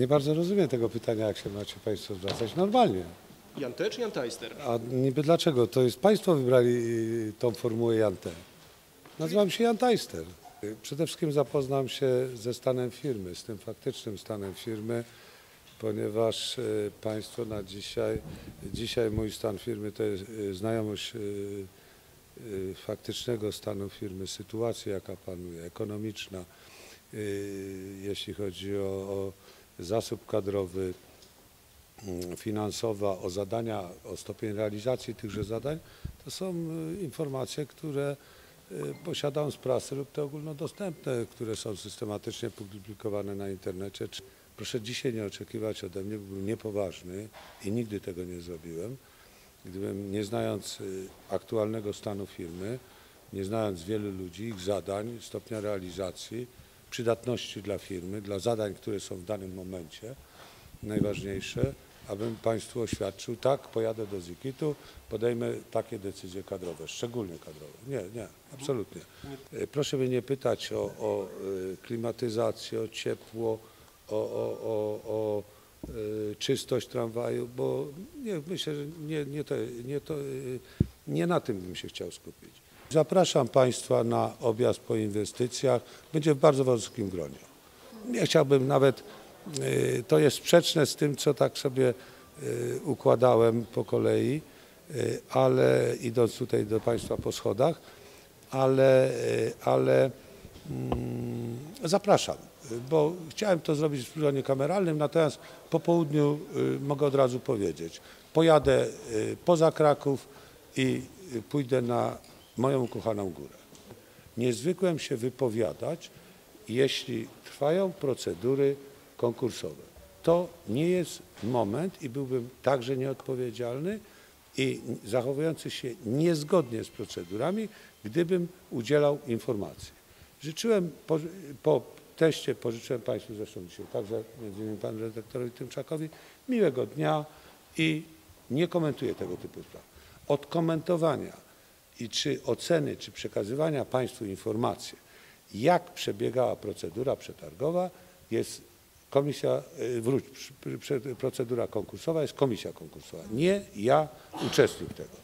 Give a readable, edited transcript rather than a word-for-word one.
Nie bardzo rozumiem tego pytania, jak się macie Państwo zwracać normalnie. Jante czy Janteister? A niby dlaczego? To jest Państwo wybrali tą formułę Jante. Nazywam się Janteister. Przede wszystkim zapoznam się ze stanem firmy, z tym faktycznym stanem firmy, ponieważ Państwo na dzisiaj mój stan firmy to jest znajomość faktycznego stanu firmy, sytuacji jaka panuje, ekonomiczna, jeśli chodzi o zasób kadrowy, finansowa, o zadania, o stopień realizacji tychże zadań, to są informacje, które posiadam z prasy lub te ogólnodostępne, które są systematycznie publikowane na internecie. Proszę dzisiaj nie oczekiwać ode mnie, byłbym niepoważny i nigdy tego nie zrobiłem, gdybym nie znając aktualnego stanu firmy, nie znając wielu ludzi, ich zadań, stopnia realizacji, przydatności dla firmy, dla zadań, które są w danym momencie najważniejsze, abym Państwu oświadczył, tak, pojadę do ZIKIT-u, podejmę takie decyzje kadrowe, szczególnie kadrowe. Nie, absolutnie. Proszę mnie nie pytać o klimatyzację, o ciepło, o czystość tramwaju, bo myślę, że nie na tym bym się chciał skupić. Zapraszam Państwa na objazd po inwestycjach, będzie w bardzo wąskim gronie. Nie chciałbym nawet, to jest sprzeczne z tym, co tak sobie układałem po kolei, ale idąc tutaj do Państwa po schodach, ale zapraszam, bo chciałem to zrobić w gronie kameralnym, natomiast po południu mogę od razu powiedzieć, pojadę poza Kraków i pójdę na moją ukochaną górę. Nie zwykłem się wypowiadać, jeśli trwają procedury konkursowe. To nie jest moment i byłbym także nieodpowiedzialny i zachowujący się niezgodnie z procedurami, gdybym udzielał informacji. Życzyłem po teście, pożyczyłem Państwu zresztą dzisiaj także między innymi panu redaktorowi Tymczakowi miłego dnia i nie komentuję tego typu spraw. Od komentowania i czy oceny, czy przekazywania Państwu informacji, jak przebiegała procedura przetargowa, jest procedura konkursowa, jest komisja konkursowa. Nie ja, uczestnik tego.